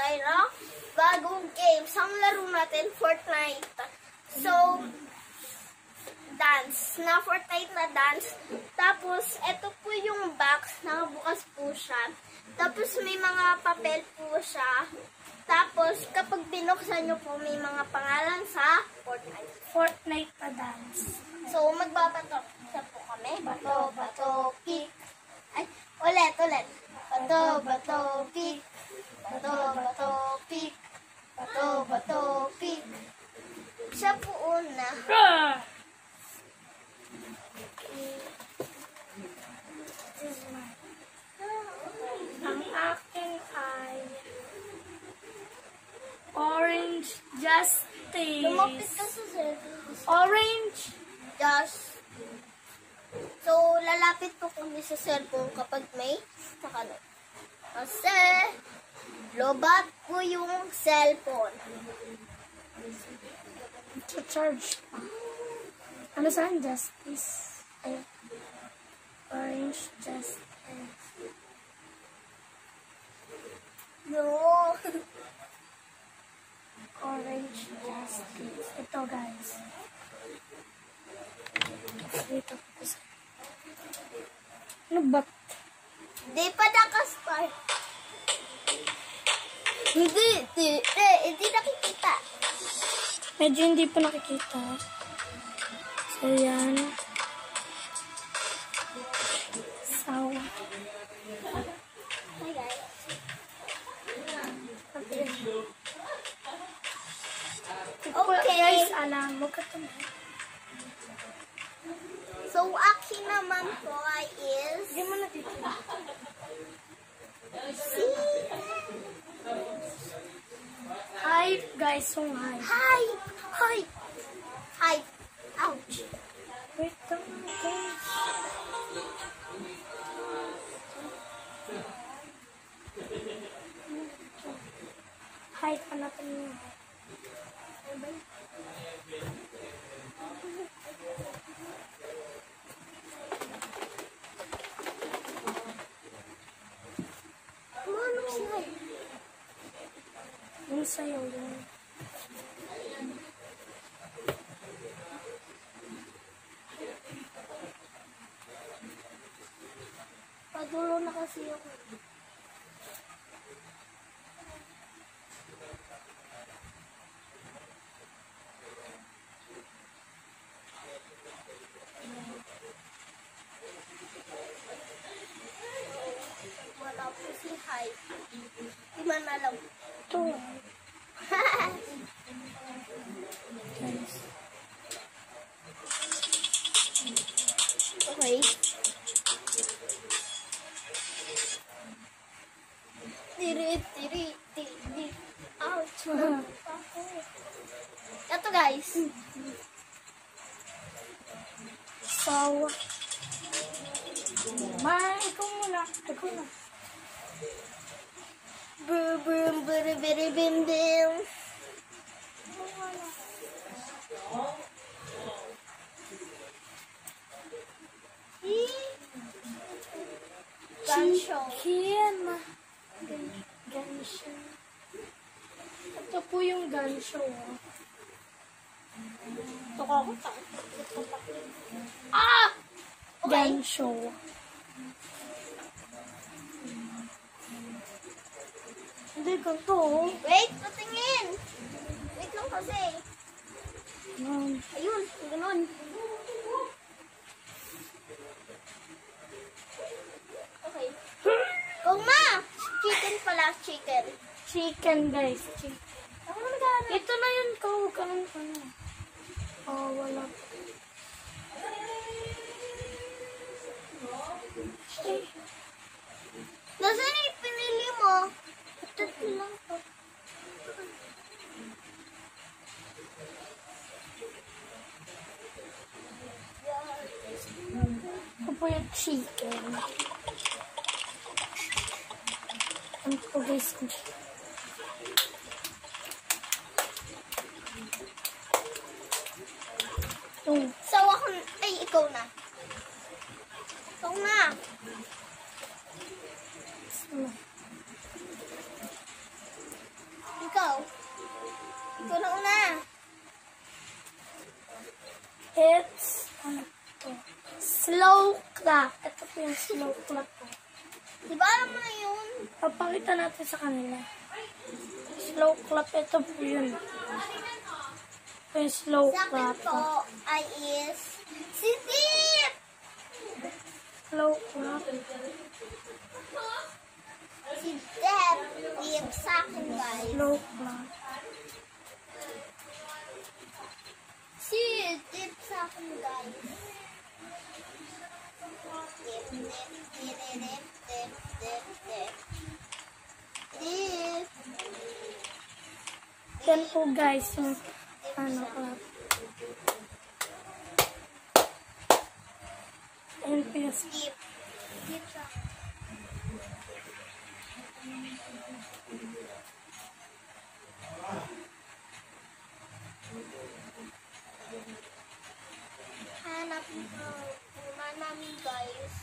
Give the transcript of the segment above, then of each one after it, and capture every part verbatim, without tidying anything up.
tayo ng bagong games. Ang laro natin, Fortnite. So, dance. Na Fortnite na dance. Tapos, ito po yung box. Nakabukas po siya. Tapos, may mga papel po siya. Tapos, kapag binuksan nyo po, may mga pangalan sa Fortnite. Fortnite na dance. So, magbabato sa po kami. Bato, bato, pick. Ay, ulit, ulit. Bato, bato, pick. Bato, bato, pick. Bato, bato, pick. Siya po una. Ah! Ang aking ay Orange Justice. Lumapit ka sa sir. Orange. Just. So, lalapit po kami sa cellphone kapag may nakano. Kasi, lobat po yung cellphone. Charge. Ano saan? Justice. Ay. Orange Justice. No. Orange Justice. Ito, guys. Dito. Ano ba? Di pa nakastart. Hindi, hindi, eh, hindi nakikita. Medyo hindi pa nakikita. So, yan. Sawa. Hi, guys. Okay. Okay. Guys, alam mo ka ito. So, akin naman po ay is... Hindi mo nakikita. See? Hi, guys. So, hi. Hi! Hi! Hi! Ouch! Wait lang, guys. Hi, hanapin mo. Manok siya. Yung sa'yo, yun. Padulo na kasi ako. Wala po si Hi. Di man alam. Ito. Guys. Okay. Tiri, tiri, tiri. Ouch. Ito guys. Sawa. Ma, ikaw muna. Ikaw na. Brum, brum, brum, brum, brum, brum. Gun show. Chicken. Gun show. Ito po yung gun show. Ito ko ako. Ah! Okay. Gun show. Hindi, ganito. Wait, patingin. Wait lang kasi. Um, Ayun, ganun. Okay. Kung ma! Chicken pala, chicken. chicken, guys. Chicken. Ako na naghahanap. Ito na yun, ko. Ganun ka na. Oh, wala. Ay, Nasaan yung pinili mo? Ito lang to. ito po yung chicken. Ano po, guys? Ito. So, ako, ay, ikaw na. Ikaw na. slow clap. Ito po yung slow clap po. Di ba alam mo na yun? Papakita natin sa kanila. Slow clap, ito po yun. Ito yung slow Sa akin clap. po ay is si Tip! Slow clap. Si Tip. Tip sa akin, guys. Slow clap. Si Tip sa akin, guys. Tip, tip, tip, tip, tip, tip, tip. Tip. Yan po guys, yung ano clap. Ayan po yung Tip. Tip sa akin. Hanap mo una namin, guys.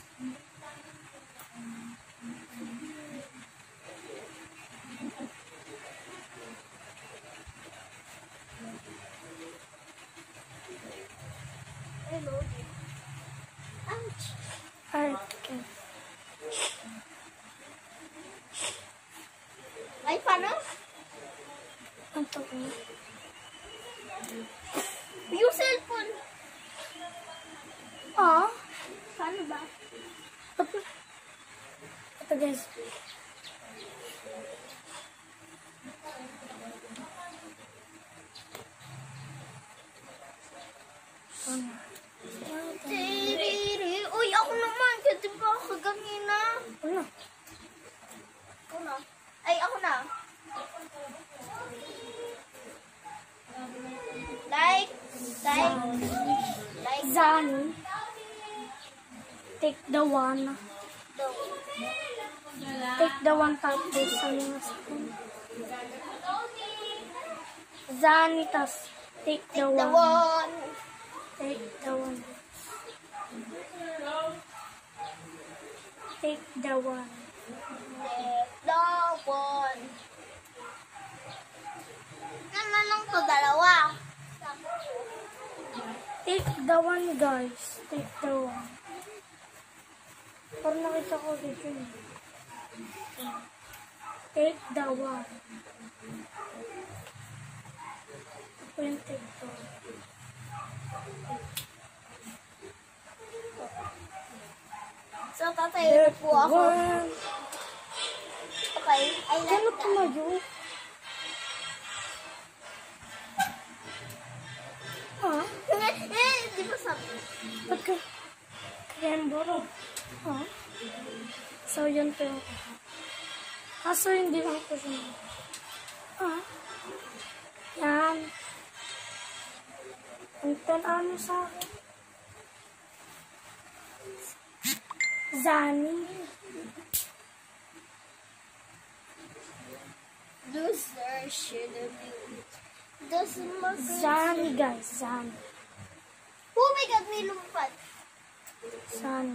Hello. Ouch. okay. Ay, paano? Ang to po. Yung cellphone. Ah, Paano ba? ito, ito guys. Ano? Tiriri. Uy, ako naman. Kasi ba ako kanina? Ano? Ako na. Ay, ako na. Like, like, like, Zani. Take the one. do. Take the one tapos sa mga spoon. Zani tas take the Take the one. one. Take the one. Take the one. Take the one. Ano lang to, dalawa. Take the one guys. Take the one. Parang nakita ko dito yun. Take the one. Ito yung take the one. So, tatayo na po ako. One. Okay, I like Ano that. tumayo? Ah? Eh, di ba sabi? Ba't ka? Rainbow. Ah? So, yun po yung kaso hindi lang po siya. Ah? Yan. Ang ano sa akin? Zani. Those are should have been. Those must Zani guys. Zani. Oh my God, may lumipad. Zani.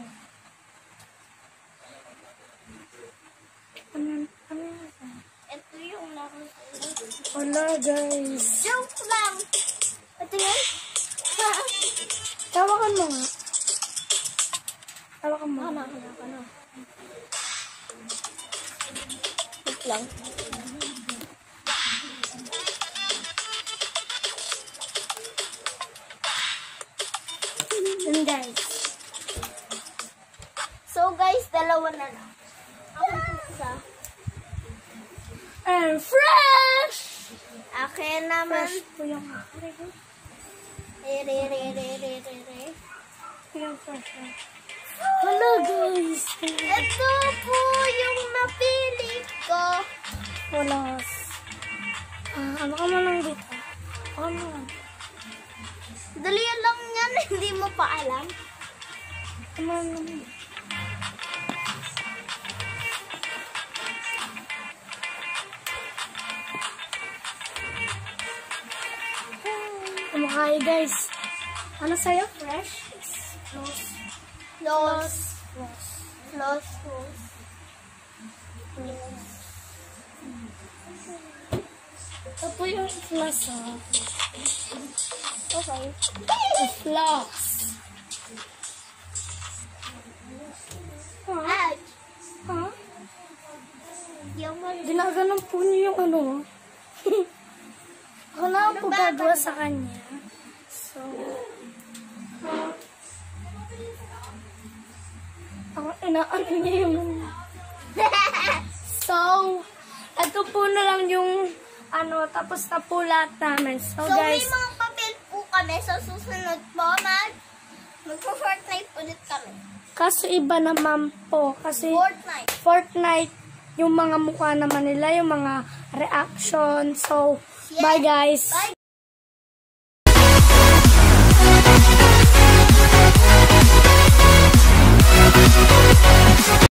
Ano? Ano yun? Ito yung nakasal. Wala guys. Joke lang. Ito yun? Tawakan mo nga. Tawakan mo. Ano, ano, ano. Wait lang. Yun guys. So guys, dalawa na lang. Ako isa. And fresh! Akin naman. Fresh po yung Re, re, re, re, re, re, re. Ito yung fresh. Hello guys! Ito po yung napili ko. Wala. Ah, ano ka mo lang dito? Ano lang? Dali lang yan, hindi mo pa alam. Ano lang? Kumakain guys. Ano sa'yo? Fresh? Close. Los, Close. los, los. Ito po yung floss ah. Okay. Floss. Ginaganon po niyo yung ano. Ako na ang po gagawa sa kanya. So, ako inaano niya yung So, ito po na lang yung ano, tapos na po lahat namin. So, So, may guys, mga papel po kami. Sa susunod po, mag magpo-Fortnite ulit kami. kaso iba naman po. Kasi Fortnite. Fortnite, yung mga mukha naman nila, yung mga reaction. So, Yes. bye guys. Bye